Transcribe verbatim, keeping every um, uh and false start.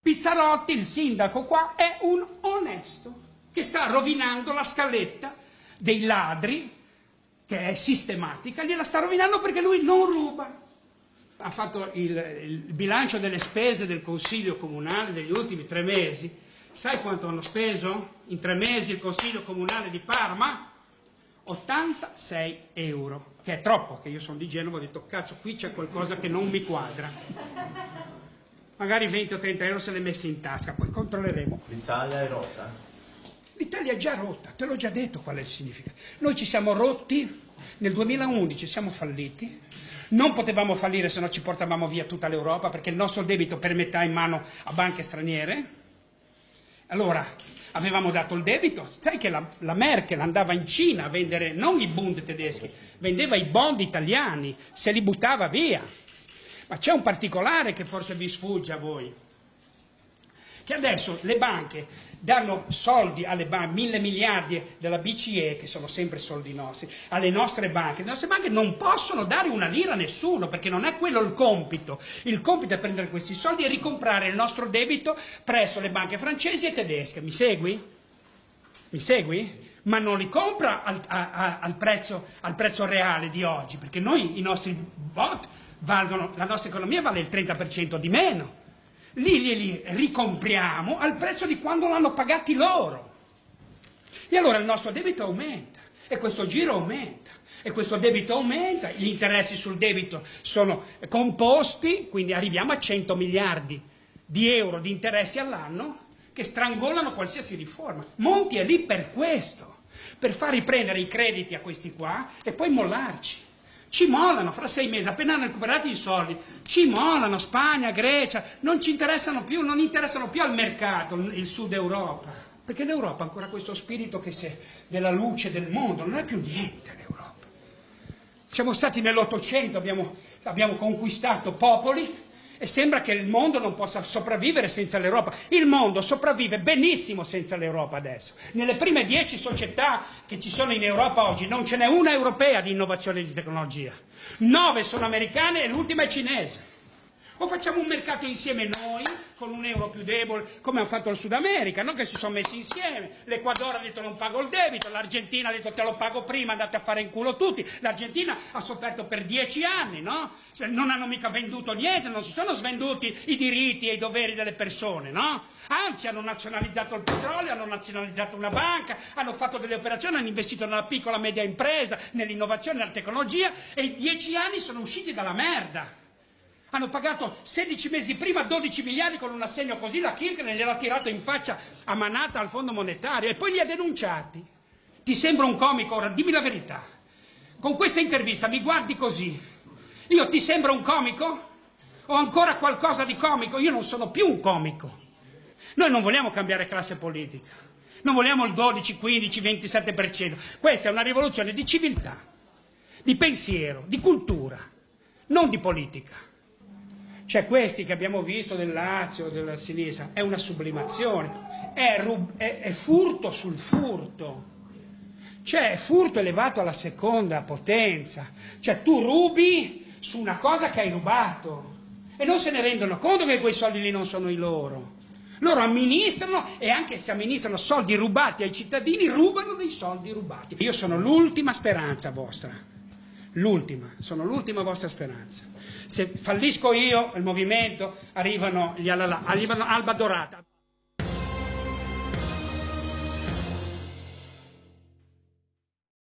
Pizzarotti, il sindaco qua, è un onesto che sta rovinando la scaletta dei ladri, che è sistematica, gliela sta rovinando perché lui non ruba. Ha fatto il, il bilancio delle spese del Consiglio Comunale degli ultimi tre mesi. Sai quanto hanno speso in tre mesi il Consiglio Comunale di Parma? ottantasei euro, che è troppo, che io sono di Genova, ho detto cazzo, qui c'è qualcosa che non mi quadra. Magari venti o trenta euro se li messi in tasca, poi controlleremo. L'Italia è rotta? L'Italia è già rotta, te l'ho già detto qual è il significato. Noi ci siamo rotti, nel duemilaundici siamo falliti, non potevamo fallire se no ci portavamo via tutta l'Europa perché il nostro debito per metà in mano a banche straniere. Allora, avevamo dato il debito, sai che la, la Merkel andava in Cina a vendere non i Bund tedeschi, vendeva i bond italiani, se li buttava via. Ma c'è un particolare che forse vi sfugge a voi, che adesso le banche danno soldi alle banche, mille miliardi della B C E, che sono sempre soldi nostri, alle nostre banche. Le nostre banche non possono dare una lira a nessuno, perché non è quello il compito. Il compito è prendere questi soldi e ricomprare il nostro debito presso le banche francesi e tedesche. Mi segui? Mi segui? Ma non li compra al, a, a, al, prezzo, al prezzo reale di oggi, perché noi, i nostri bot, valgono, la nostra economia vale il trenta per cento di meno. Lì li ricompriamo al prezzo di quando l'hanno pagati loro. E allora il nostro debito aumenta, e questo giro aumenta, e questo debito aumenta, gli interessi sul debito sono composti, quindi arriviamo a cento miliardi di euro di interessi all'anno che strangolano qualsiasi riforma. Monti è lì per questo, per far riprendere i crediti a questi qua e poi mollarci. Ci mollano fra sei mesi, appena hanno recuperato i soldi, ci mollano Spagna, Grecia, non ci interessano più, non interessano più al mercato il Sud Europa, perché l'Europa ha ancora questo spirito che se, della luce del mondo, non è più niente l'Europa. Siamo stati nell'Ottocento, abbiamo, abbiamo conquistato popoli e sembra che il mondo non possa sopravvivere senza l'Europa. Il mondo sopravvive benissimo senza l'Europa adesso. Nelle prime dieci società che ci sono in Europa oggi non ce n'è una europea di innovazione e di tecnologia. Nove sono americane e l'ultima è cinese. O facciamo un mercato insieme noi, con un euro più debole, come hanno fatto il Sud America, no? Che si sono messi insieme. L'Equador ha detto non pago il debito, l'Argentina ha detto te lo pago prima, andate a fare in culo tutti. L'Argentina ha sofferto per dieci anni, no? Cioè, non hanno mica venduto niente, non si sono svenduti i diritti e i doveri delle persone, no? Anzi, hanno nazionalizzato il petrolio, hanno nazionalizzato una banca, hanno fatto delle operazioni, hanno investito nella piccola e media impresa, nell'innovazione, nella tecnologia, e in dieci anni sono usciti dalla merda. Hanno pagato sedici mesi prima dodici miliardi con un assegno così, la Kirchner gliel'ha tirato in faccia a manata al Fondo Monetario e poi li ha denunciati. Ti sembra un comico? Ora dimmi la verità. Con questa intervista mi guardi così. Io ti sembra un comico? Ho ancora qualcosa di comico? Io non sono più un comico. Noi non vogliamo cambiare classe politica. Non vogliamo il dodici, quindici, ventisette per cento. Questa è una rivoluzione di civiltà, di pensiero, di cultura, non di politica. Cioè questi che abbiamo visto del Lazio, della sinistra, è una sublimazione, è, rub- è, è furto sul furto, cioè è furto elevato alla seconda potenza, cioè tu rubi su una cosa che hai rubato e non se ne rendono conto che quei soldi lì non sono i loro. Loro amministrano e anche se amministrano soldi rubati ai cittadini, rubano dei soldi rubati. Io sono l'ultima speranza vostra. L'ultima, sono l'ultima vostra speranza. Se fallisco io, il movimento, arrivano gli Alala, arrivano Alba Dorata.